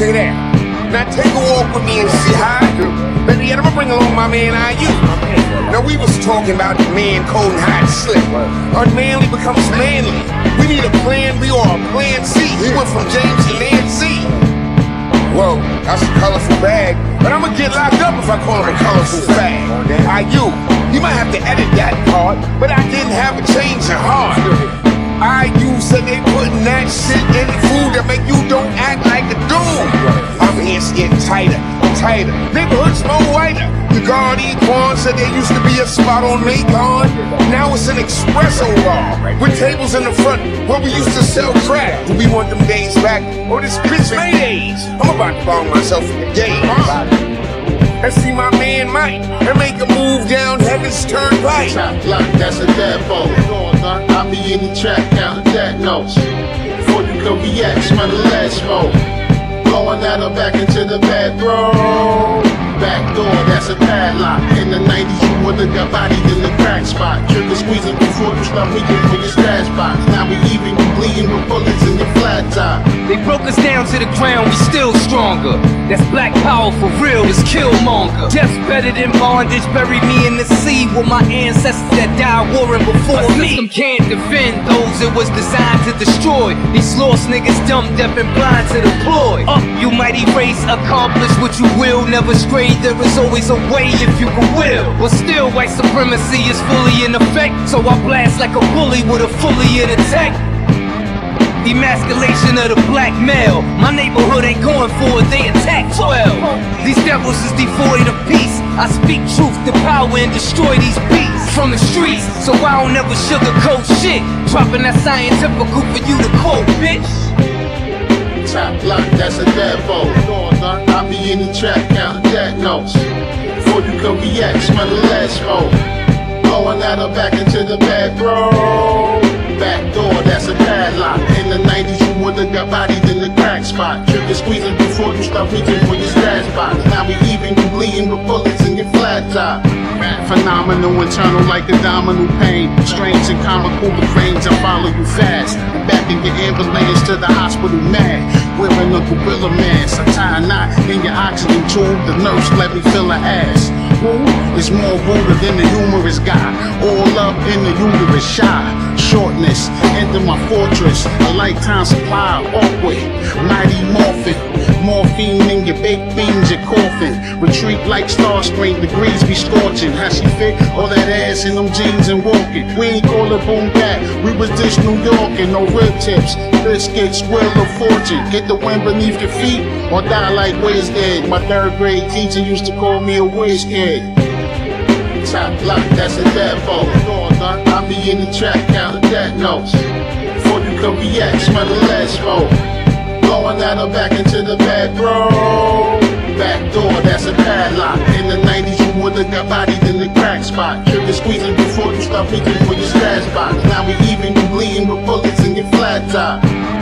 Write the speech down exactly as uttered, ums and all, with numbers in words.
Check it out. Now take a walk with me and see how I do. Better yet, I'm gonna bring along my man I U. Now we was talking about the man cold and hot and slick. Unmanly becomes manly. We need a plan B or a plan C. He went from James to Nancy. Whoa, that's a colorful bag. But I'ma get locked up if I call him a colorful fag. I U, you might have to edit that part, but I didn't have a change of heart. I U said they putting that shit in the food that make you don't act like a dude. I'm here getting tighter and tighter. Neighborhoods more whiter. The Guardian Quan said there used to be a spot on Macon. Now it's an espresso bar with tables in the front where we used to sell crack. Do we want them days back or this bitch Maydays? I'm about to bomb myself in the game. And see my man Mike and make a move down Heaven's Turnpike. Top block, that's a dead boat. I be in the track, counting that notes. Before you can react, smell the lead smoke. Blowing at her back into the bedroom. Back door, that's a padlock. In the nineties, you would've got bodied in the crack spot. Trigger squeezing before you start reaching for your stash box. Now we even, you bleeding with bullets in your flat top. They broke us down to the ground, we still stronger. That's black power for real, this Killmonger. Death's better than bondage, bury me in the sea with my ancestors that died warring before me. A system can't defend those it was designed to destroy. These lost niggas dumb, deaf and blind to the ploy. Up, you might erase, accomplish what you will, never stray. There is always a way if you can will. But still, white supremacy is fully in effect. So I blast like a bully with a fully in attack. Demasculation of the black male. My neighborhood ain't going for it, they attack twelve. These devils is devoid of peace. I speak truth to power and destroy these beats from the streets. So I don't ever sugarcoat shit. Dropping that scientific for you to quote, bitch. Top block, that's a dead boat. I be in the track, counting that notes. Before you can react, smell the lead smoke. Blowing at her back into the bedroom. Back door, that's a padlock. In the nineties, you would've got bodied in the crack spot. Trigger squeezing before you start reaching for your stash box. Now we even, you bleeding with bullets in your flat top. Phenomenal, internal like a domino pain. Strange and comical, the range, I follow you fast. Back in your ambulance to the hospital mad. Wearing a gorilla mask, I tie a knot in your oxygen tube. The nurse let me feel her ass. Ooh, it's more rooted than the humorous guy. All up in the uterus, shy. Shortness, enter my fortress. A lifetime supply of awkward. Mighty morphin. Morphine in your baked beans, your coffin. Retreat like Starscream, degrees be scorching. How she fit all that ass in them jeans and walking. We ain't call it boom back, we was this New York and no rib tips. Biscuits, Wheel of Fortune. Get the wind beneath your feet or die like Wiz did. My third grade teacher used to call me a whiz kid. Top block, that's a dead boat. I be in the track, counting that notes. Before you can react, smell the lead smoke. Blowing at her back into the bedroom. Back door, that's a padlock. In the nineties, you would've got bodied in the crack spot. Trigger squeezing before you start reaching for your stash box. Now we even, you bleeding with bullets in your flat top.